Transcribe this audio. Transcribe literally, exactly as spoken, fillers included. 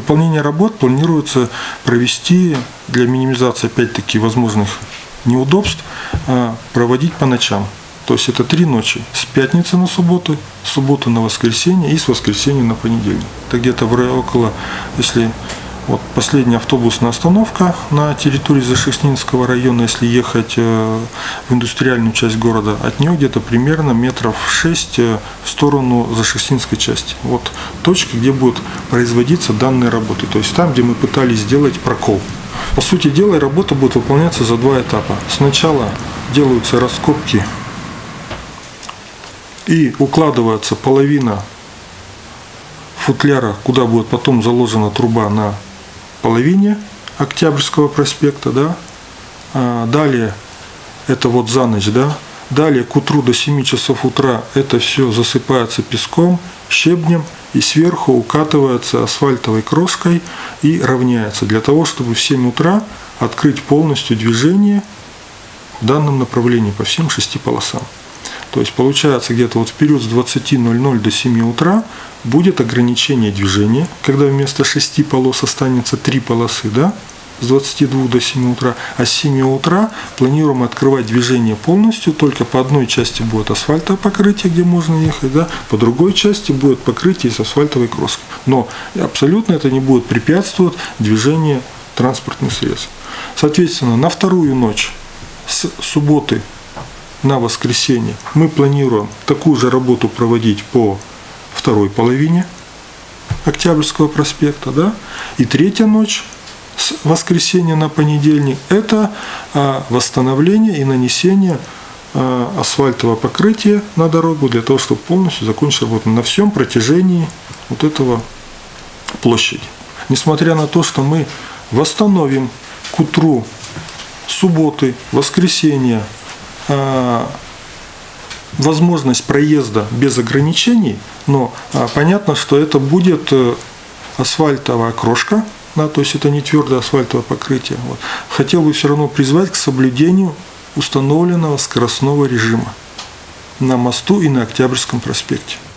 Выполнение работ планируется провести для минимизации, опять-таки, возможных неудобств, проводить по ночам. То есть это три ночи. С пятницы на субботу, с субботы на воскресенье и с воскресенья на понедельник. Это где-то около, если вот последняя автобусная остановка на территории Зашехтинского района, если ехать в индустриальную часть города, от нее где-то примерно метров шесть в сторону Зашехтинской части. Вот точка, где будут производиться данные работы. То есть там, где мы пытались сделать прокол. По сути дела, работа будет выполняться за два этапа. Сначала делаются раскопки и укладывается половина футляра, куда будет потом заложена труба, на половине Октябрьского проспекта, да. А далее это вот за ночь, да. Далее к утру до семи часов утра это все засыпается песком, щебнем и сверху укатывается асфальтовой крошкой и равняется, для того, чтобы в семь утра открыть полностью движение в данном направлении по всем шести полосам. То есть получается, где-то вот в период с двадцати ноль-ноль до семи утра будет ограничение движения, когда вместо шести полос останется три полосы, да, с двадцати двух до семи утра, а с семи утра планируем открывать движение полностью, только по одной части будет асфальтовое покрытие, где можно ехать, да, по другой части будет покрытие с асфальтовой кроской. Но абсолютно это не будет препятствовать движению транспортных средств. Соответственно, на вторую ночь с субботы на воскресенье мы планируем такую же работу проводить по второй половине Октябрьского проспекта, да, и третья ночь с воскресенья на понедельник – это восстановление и нанесение асфальтового покрытия на дорогу для того, чтобы полностью закончить работу на всем протяжении вот этого площади. Несмотря на то, что мы восстановим к утру субботы, воскресенья возможность проезда без ограничений, но понятно, что это будет асфальтовая крошка, да, то есть это не твердое асфальтовое покрытие. Вот. Хотел бы все равно призвать к соблюдению установленного скоростного режима на мосту и на Октябрьском проспекте.